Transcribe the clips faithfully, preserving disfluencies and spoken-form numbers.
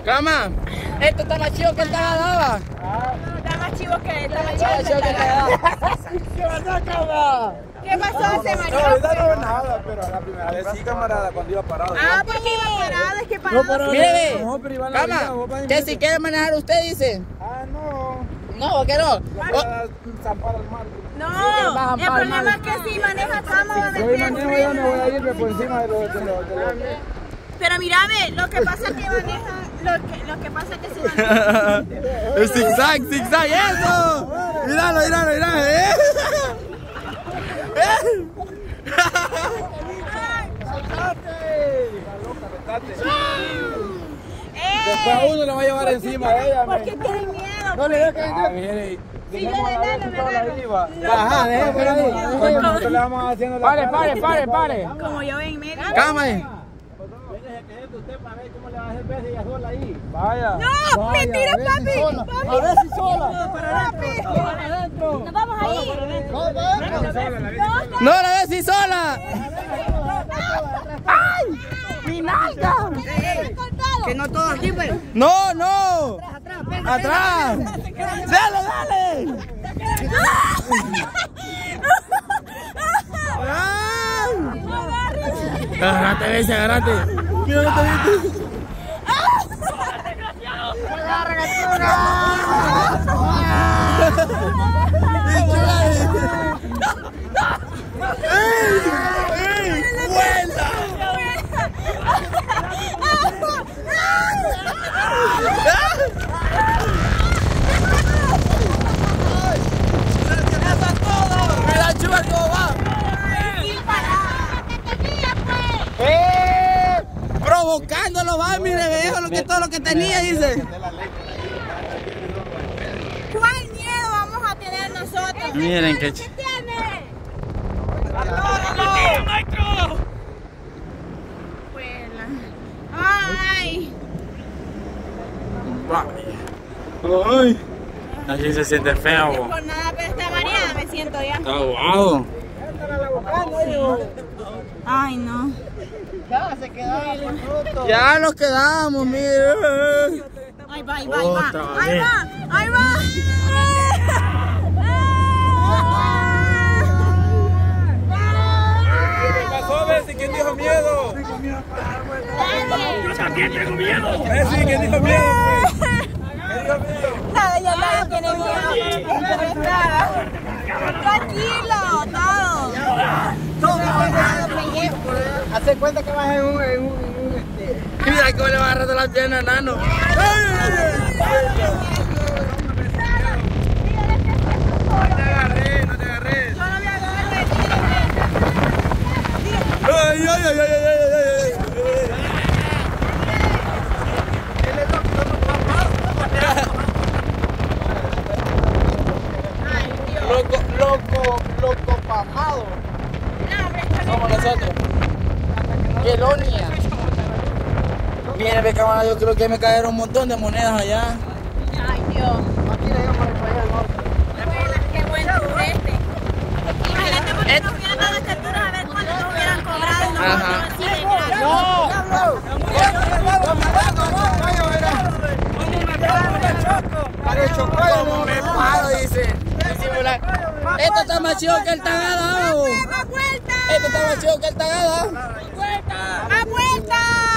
Cama, esto está más chido que el tagadaba. Está más chivo que está más chivo Está más chido que el tagadaba. ¿Qué pasó, Cama? ¿Qué pasó, se No, mareó? ahorita no veo nada, pero la primera vez sí, camarada, cuando iba parado. Ah, porque iba parado, es que parado. No, pero Mire, no, pero iba a la vida, Cama, vos vas a que ir- si quiere manejar usted dice. Ah, no. No, que no. Voy a zampar al mar. No, bajan el mal, problema mal. es que si maneja Cama va a Si hoy meter manejo ya me voy a ir por encima de los... De los, de los... Pero mírame, lo que pasa es que maneja, lo que, lo que pasa es que si maneja. El zigzag, zigzag, eso. Míralo, míralo, míralo. ¿Eh? Después a uno le va a llevar encima a ella. ¿Por qué tienen miedo? No le dejes que... Ah, mire. Si yo le gano, me gano. Ajá, déjame por ahí. Cuando nosotros le vamos haciendo la... Pare, pare, pare, pare. Como yo en medio. Cama. eh. Vaya. ¡No! ¡Mentira, papi! A ver si sola. ¡Papi! ¡Nos vamos ahí! No la ves si sola. ¡Ay! ¡Mi nalga! Que no todo aquí, pues. No, no. Atrás. Dale, dale. Agárrate, ese, agárrate. Mira, no te viste. Mira, chuva, cómo va. ¡Eh! Provocándolo, va, mire, viejo, lo que todo lo que tenía, dice. ¿Cuál miedo vamos a tener nosotros? Miren qué ¿Qué ch... tiene? Vuela. ¡Ay! Ay, así se siente feo. bo. Por nada, pero está mareada, me siento ya. Está guau. Ay, no. Ya nos quedamos, mire. Ahí va, ahí va, ahí va. Otra Ahí vez. va, ahí va. ¿Qué pasó, Bessie? ¿Quién dijo miedo? Nadie. Bessie, ¿quién dijo miedo, pues? ¿Quién dijo miedo? Nada, ya nadie tiene miedo. Tranquilo, todo. Hace cuenta que vas en un... En un, en un este... Mira cómo le va agarrando las piernas, nano. No te agarré, no te agarré. Ay, ay, ay, ay, ay, ay, ay. Loco, loco, loco pamado. Somos nosotros. Yelonia. Mire, ve, camarada, yo creo que me cayeron un montón de monedas allá. Ay, Dios. Qué buen tour este. Imagínate porque nos hubieran dado este tour a ver cuánto nos hubieran cobrado y nosotros Ajá. así de gratis. Como me paro, dice. Disimular. Esto está más chido que el tagada. bo. ¡A vuelta! Esto está más chido que el tagada. ¡A vuelta!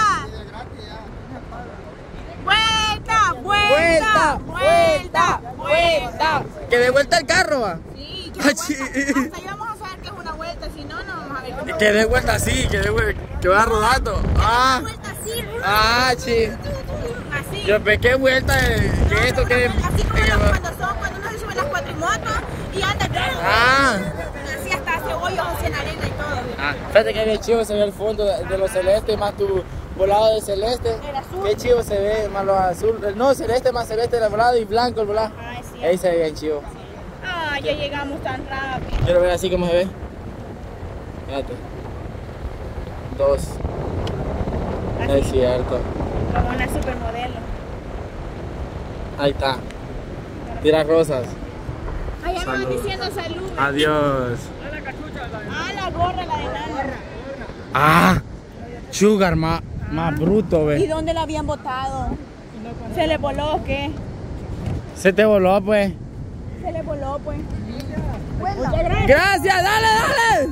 ¡Vuelta! Vuelta, vuelta, vuelta. Que de vuelta el carro, va. Sí, que Ah, vuelta. sí. Hasta ahí vamos a saber que es una vuelta, si no, no vamos a ver. Que de vuelta así, que de vuelta, que va rodando. Ah, Una vuelta así, ah, sí. así. Yo ve qué vuelta, eh, que esto que. Así como que- las- cuando son, cuando uno se sube en las cuatrimotos y anda. Ah. Así hasta hace hoyos así en arena y todo. Ah, fíjate que bien chido se ve el fondo de, de los celestes más tu volado de celeste. El azul. Qué chido se ve más los azul. No, celeste más celeste el volado y blanco el volado. Ay, sí. Ahí se ve bien chido. Ah, ya llegamos tan rápido. Quiero ver así como se ve. Fíjate. Dos. Es cierto. Como una supermodelo. Ahí está. Tira rosas. Ay, ya me van Salud. diciendo salud. Adiós. Ah, la gorra, la de nana. Ah, sugar más, más bruto, ¿Y ve. dónde la habían botado? ¿Se le voló o qué? Se te voló, pues. Se le voló, pues. Muchas gracias. Gracias, dale, dale.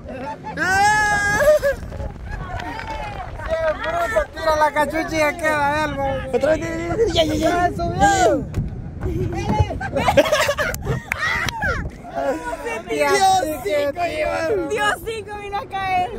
Tira la cachucha y ya queda algo. Otra vez. Ya, ya, ya. Diosito vino a caer.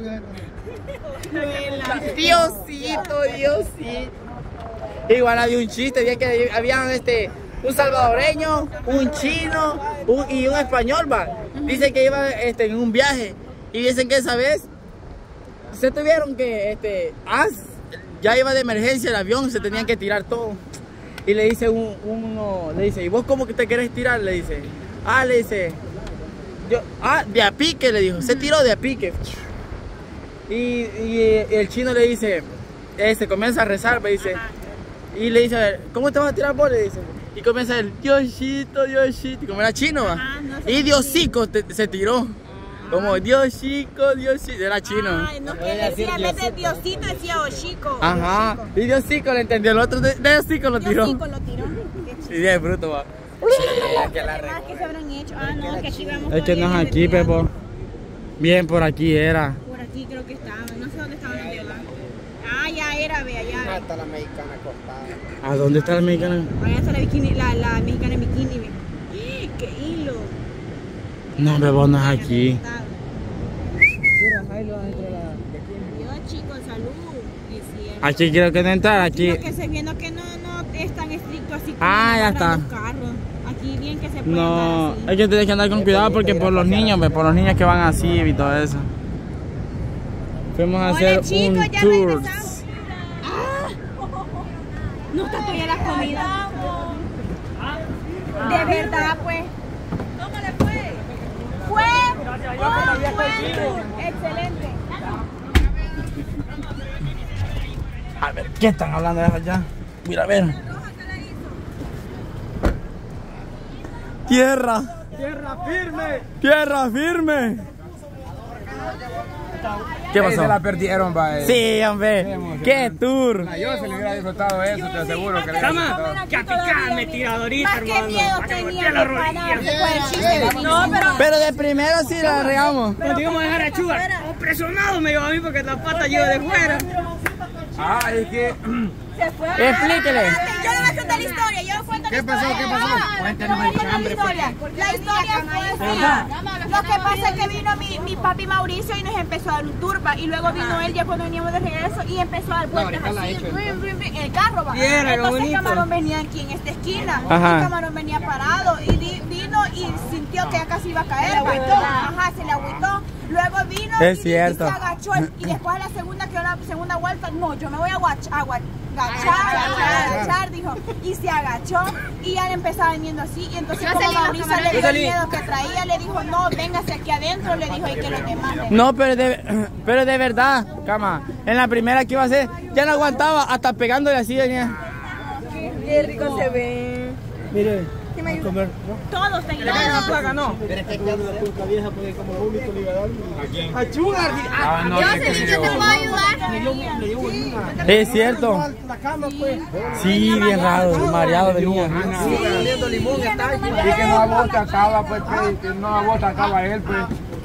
Diosito, Diosito. Igual había un chiste, había que habían este un salvadoreño, un chino un, y un español, va. Dicen que iba este, en un viaje y dicen que esa vez se tuvieron que este ah, ya iba de emergencia el avión, se tenían que tirar todo. Y le dice un, uno, le dice, ¿y vos cómo que te querés tirar? Le dice, ah, le dice, yo, ah, de a pique, le dijo, se tiró de a pique. Y, y el chino le dice, este, comienza a rezar, me dice, y le dice, a ver, ¿cómo te vas a tirar vos? Le dice, y comienza el Diosito, Diosito, como era chino, ¿va? Ah, no sé y si- Diosico te- se tiró, como Diosico, Diosito, era chino. Ay, no, que decía, en vez de Diosito decía Oshico. Ajá, y Diosico le entendió, el otro de, de Diosico lo tiró. Diosico lo tiró. Qué Y de bruto, va. ¿Qué más que se habrán hecho? Ah, no, que aquí vamos. Es que no todavía es aquí, desviados. Pepo. Bien, por aquí era. Por aquí creo que estaban. No sé dónde estaban los de allá. Ah, ya era, ve allá. Hasta la mexicana acostada. ¿A dónde está la mexicana? Allá está la, bikini, la, la mexicana en bikini, ve. ¡Eh, ¡Qué hilo! No, Pepo, no es aquí. Dios, chicos, salud. Es cierto. Aquí quiero que no entrar, aquí. Sino que se viendo que no, no es tan estricto así como Ah, ya agarran está. los carros. Aquí bien que se puede No, andar así. hay que tener que andar con cuidado porque por los niños, ve, por los niños que van así y todo eso. Fuimos a Hola, hacer chicos, un ya tour. regresamos. Ah, no está todavía la comida. De verdad, pues. ¿Cómo le fue? Fue. Oh, buen tour. Excelente. A ver, ¿qué están hablando de allá? Mira, a ver. Tierra. Tierra firme. Tierra firme. ¿Qué pasó? Se la perdieron, va. Sí, hombre. ¡Qué tour! A yo se le hubiera disfrutado eso, te aseguro que le hubiera disfrutado. ¡Qué picame, tiradorita, hermano! Más que miedo tenía de pararse por el chiste. No, pero... Pero de primero sí la regamos. Cuando íbamos a dejar a Chuga, presionado me llevó a mí porque la pata lleva de fuera. Ah, es que... Se fue. Explíquele. Yo le voy a contar la historia, yo cuento la ¿Qué pasó? historia. ¿Qué pasó? Ah, Cuéntanos yo el voy a contar chambre, la historia. La historia fue así. Lo que pasa es que vino mi, mi papi Mauricio y nos empezó a dar un turba. Y luego vino él ya cuando veníamos de regreso y empezó a dar vueltas así. Brin, brin, brin, en el carro, va. Viera, qué Entonces bonito. Camarón venía aquí en esta esquina. Ajá. Y Camarón venía parado y di- vino y sintió que ya casi iba a caer. va. Ajá, se le agüitó. Luego vino Es y, cierto. y se agachó. Y después a la segunda, que la segunda vuelta, no, yo me voy a guach- a guach- agachar, agachar, dijo. Y se agachó y ya le empezaba viniendo así. Y entonces como Mauricio le dio el miedo que traía, le dijo, no, véngase aquí adentro, le dijo, y que los demás. le- No, pero de, pero de verdad, cama. En la primera que iba a hacer, ya no aguantaba, hasta pegándole así venía. Qué rico se ve. Mire. Todos tenían. no. Ah, no, Yo es que sé, me yo te dio- puedo ayudar. Es cierto. Sí, bien raro, mareado venía. Y que no abota acaba, pues, que que no abota acaba él, pues.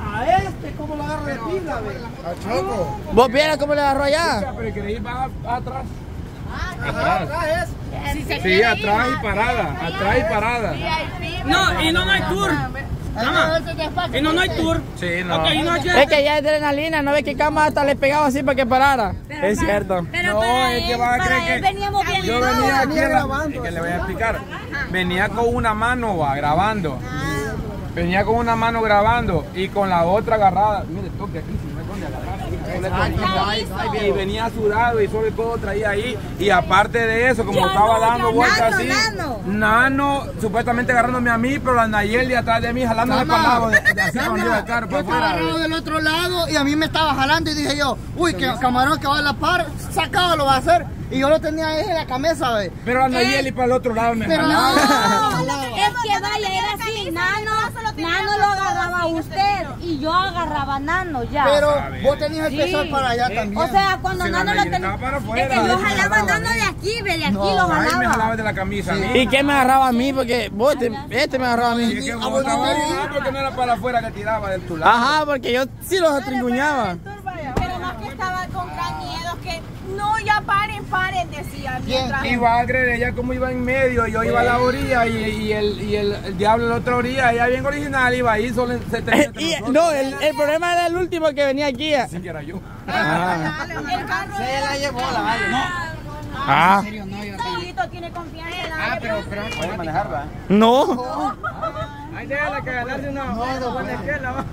¿Vos vieras cómo le agarró allá? Pero que ir más atrás. Atrás. Sí, atrás y parada. Atrás y parada. No, y no, no hay tour. Cama. Y no, no hay tour. Sí, no. Ok, y no hay Es que ya es adrenalina, ¿no ves que cama hasta le pegaba así para que parara? Es cierto. Pero No, para es que él, va a para creer él que- veníamos bien. Yo venía aquí grabando. Que le voy a explicar. Venía con una mano va, grabando. Venía con una mano grabando y con la otra agarrada. Mire, toque aquí, si no es donde agarrar. Y venía sudado y solo el codo traía ahí. Y aparte de eso, como Ya estaba no, dando ya vueltas nano, así, nano. Nano, supuestamente agarrándome a mí, pero la Nayeli atrás de mí, jalándome para el lado, de, de así cuando iba el carro Yo para estaba afuera. agarrado del otro lado y a mí me estaba jalando y dije yo, uy, que camarón que va a la par, sacado lo va a hacer. Y yo lo tenía ahí en la cabeza, ve. Pero la Nayeli para el otro lado me Pero jalaba. no, Hemos que vaya, era así, Nano, Nano lo agarraba a usted y yo agarraba a Nano ya. Pero vos tenías que empezar para allá también. O sea, cuando Nano lo tenía, es que yo jalaba a Nano de aquí, ve, de aquí lo jalaba. Ay, me jalaba de la camisa. ¿Y qué me agarraba a mí? Porque vos, te, este me agarraba a mí. Es que vos estabas porque no era para afuera que tiraba del tu lado. Ajá, porque yo sí los atringuñaba. Pero más que estaba con gran miedo, que no, ya paren, paren, decía. Iba a creer, ella como iba en medio, yo iba a la orilla y, y, el, y el, el diablo en la otra orilla, ella bien original, iba ahí, solo se tenía y, No, el, el problema era el último que venía aquí. Sí, que era yo. Ah. El carro Se la llevó la vale. no. Ah. En serio, no, yo Solito tiene confianza en la Ah, pero, pero ¿puede manejarla? No. Ahí déjala que ganarse una buena esquela.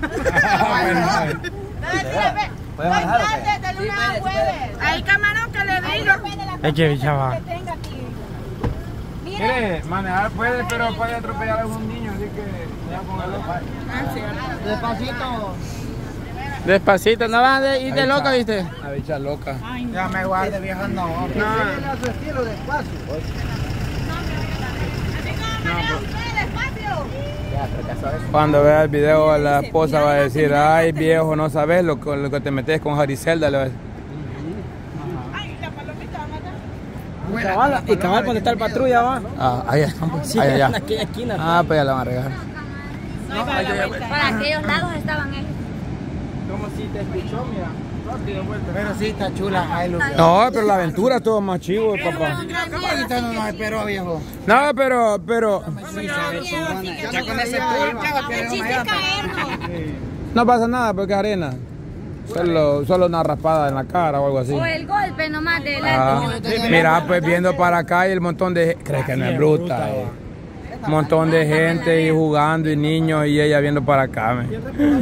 ¿Puede manejar? Hay camarón que le dé y lo Es que chava. que tenga aquí. Mire, manejar puede, pero puede atropellar a algún niño, así que ya póngalo. Despacito. Despacito, no vas a ir de loca, ¿viste? La bicha loca. Ya me guarde viajando ahora. No. A su estilo, despacio. Cuando vea el video, la esposa va a decir, ay viejo, no sabes lo que, lo que te metes con Jariselda. Le va a decir. Y cabal, y cabal cuando está el patrulla va. Ah, allá están, pues. Allá, allá. En aquella esquina. Ah, pues ya la van a regar. Para aquellos lados estaban ellos. Como si te escuchó, mira. Pero sí, está chula. No, pero la aventura estuvo más chivo, papá. Ahorita no nos esperó, viejo. No, pero, pero. Ya con ese No pasa nada porque es arena. Solo, solo una raspada en la cara o algo así. O el golpe nomás de la... Ah, mira, pues viendo para acá y el montón de gente. ¿Crees que no es bruta? Eh? Un montón de gente y jugando y niños y ella viendo para acá. Me.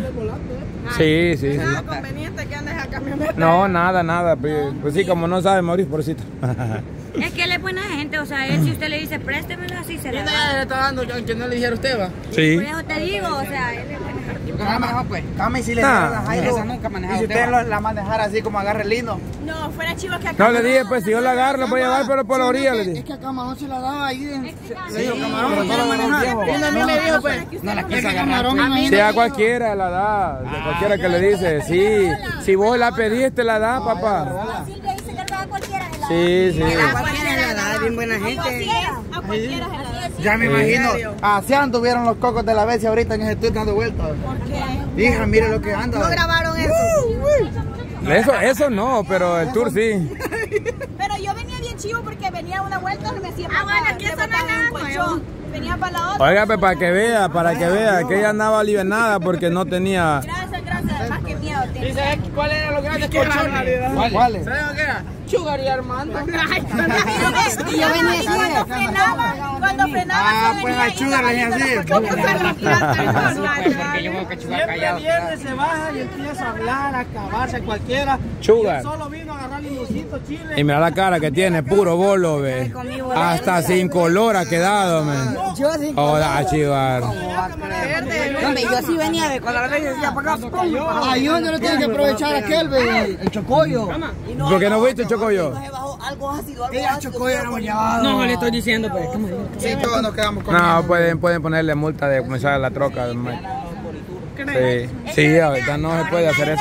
Sí, sí, sí. ¿Nada conveniente que andes a camioneta? No, nada, nada. Pues, pues sí, como no sabe, Mauricio, pobrecito. Es que él es buena gente, o sea, él si usted le dice préstemelo así se le da. le está dando, aunque no le dijera usted, va. Sí. Por eso te digo, o sea, él es buena gente. ¿Nunca ha manejado, pues? Cama y si le Nah. da la Jairo. Esa nunca ha manejado. Y si usted lo- la manejara así como agarre el lindo. No, fuera chivo que acá. No, le dije, pues si yo la agarro, lo voy a llevar, pero por la orilla, le Es dije. que a Camarón se la daba ahí. en- Le digo, Sí, Camarón, pero no quiere no, manejar. no, no, a mí me dijo, pues. No la quiso agarrar. Si a cualquiera la da, de cualquiera que le dice, sí. Si vos la pediste, la da, papá. Silvia dice que a cualquiera se la da. Sí, sí. Cualquiera le da, bien buena gente. A cualquiera se la da. Ya me imagino. Así anduvieron los cocos de la vez y ahorita en ese tour dando vueltas. ¿Por qué? Hija, mire lo que anda. No grabaron eso. Eso, eso no, pero el tour sí. Pero yo venía bien chivo porque venía una vuelta y me decía, Ah, bueno, aquí eso no es nada nuevo. venía para la otra. Oiga, pues para que vea, para que vea que ella andaba alivianada porque no tenía. Gracias, gracias. Más que miedo tenía. ¿Sabes cuál era los grandes colchones? ¿Cuáles? ¿Sabes lo que era? Sugar y Armando. Y yo venía así. Cuando frenaba, cuando frenaba. Ah, se pues venía a Sugar le ella decía así. Porque yo veo que Siempre viene, se baja y empieza a hablar, a acabarse cualquiera. Sugar. Solo vino a agarrar limoncito, chile. Y mira la cara que tiene, puro bolo, ve. Hasta sin color ha quedado, man. Yo así. Hola, chivar. Hombre, yo así venía de cuando la vez decía para acá. Ahí donde lo tiene que aprovechar aquel, ve, el chocollo. ¿Por qué no fuiste, Chocoyo? El chocollo lo hemos llevado. No, le estoy diciendo, pues. ¿cómo? Sí, todos nos quedamos con No, pueden, pueden ponerle multa de comenzar la troca. man. Sí, sí, ahorita no se puede hacer eso.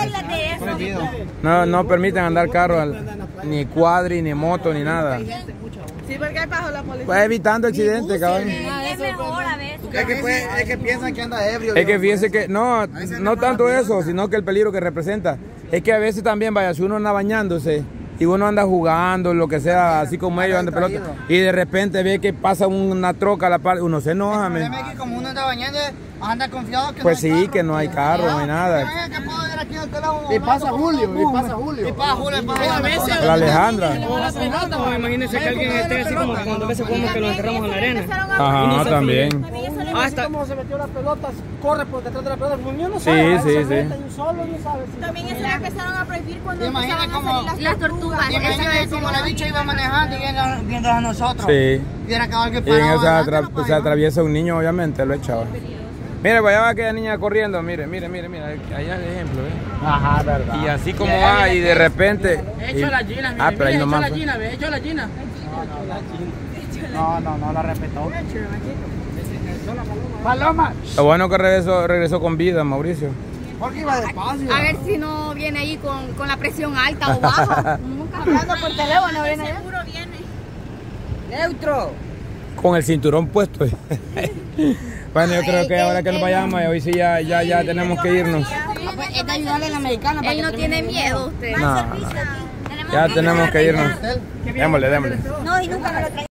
No, no permiten andar carro, al- ni cuadri, ni moto, ni nada. Sí, porque hay bajo la policía. Pues evitando accidentes, cabrón. Es mejor a veces. Es que, pues, es que piensan que anda ebrio. Es que fíjense que, no, no tanto eso, sino que el peligro que representa. Es que a veces también, vaya, si uno anda bañándose y uno anda jugando, lo que sea, así como ellos andan pelota, y de repente ve que pasa una troca a la par, uno se enoja, men. Créeme que como uno anda bañando, anda confiado que Pues no hay sí, carro. que no hay carro, no hay nada. Y pasa Julio, y pasa Julio. Y pasa Julio, y pasa La Alejandra. No, imagínense que alguien esté así como cuando a veces como que nos enterramos en la arena. Ajá, también. Hasta como se metió las pelotas, corre por detrás de la pelota. Como yo no Sí, sabe, sí, se sí. mete y solo no sabe. También eso lo empezaron a prohibir cuando Imagina empezaron a como- salir Las tortugas. Imagínate como la bicha iba manejando y viendo, viendo a nosotros. Sí. Y era cabal que Y en paraba eso se, adelante, atra- no podía. se atraviesa un niño, obviamente, lo echaba. Mire, pues allá va aquella niña corriendo, mire, mire, mire, mire, allá el ejemplo, ¿eh? Ajá, verdad. Y así como va, y de repente... He y- hecho la Gina, Ah, mire, pero ahí mire, he hecho nomás la fue. Gina, ve, he hecho la Gina. No, no, no la respetó. Paloma. Lo bueno que regresó, regresó con vida, Mauricio. Porque iba despacio. A ver si no viene ahí con, con la presión alta o baja. Nunca hablando por teléfono, viene allá. Seguro viene. Neutro. Con el cinturón puesto. Bueno, yo creo que ahora que nos vayamos, hoy sí ya, ya, ya tenemos que irnos. Es de ayudarle a la americana. Él no tiene miedo, usted. No, no. Ya tenemos que irnos. Démosle, démosle. No, y nunca me lo trae.